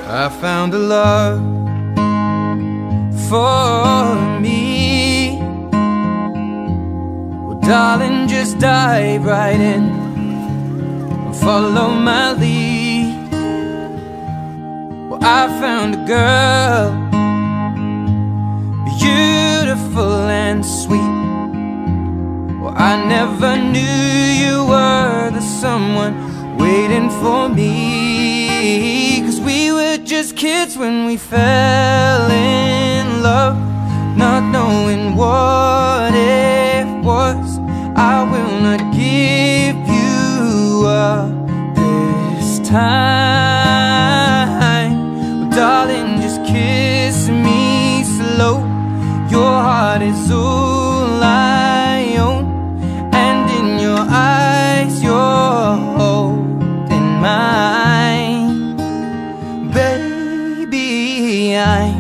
I found a love for me. Well, darling, just dive right in and follow my lead. Well, I found a girl, beautiful and sweet. Well, I never knew you were the someone waiting for me. 'Cause we were just kids when we fell in love, not knowing what it was. I will not give you up this time. Well, darling, just kiss me slow. Your heart is all I own, and in your eyes you're holding mine. Baby, I'm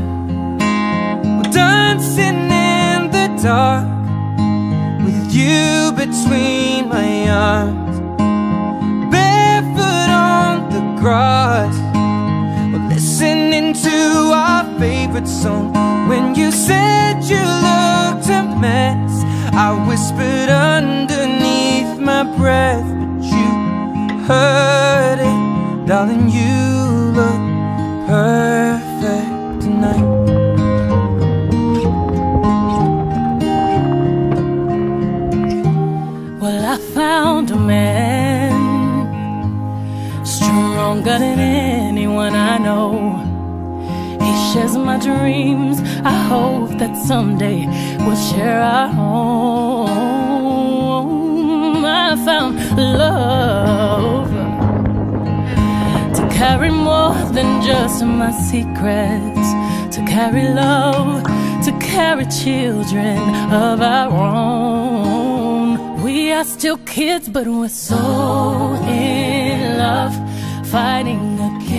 dancing in the dark with you between my arms, barefoot on the grass. We're listening to our favorite song. When you said you looked a mess, I whispered underneath my breath, but you heard it. Darling, you look perfect tonight. Well, I found a man stronger than anyone I know. He shares my dreams. I hope that someday we'll share our home. I found love to carry more than just my secrets, to carry love, to carry children of our own. We are still kids, but we're so in love, fighting against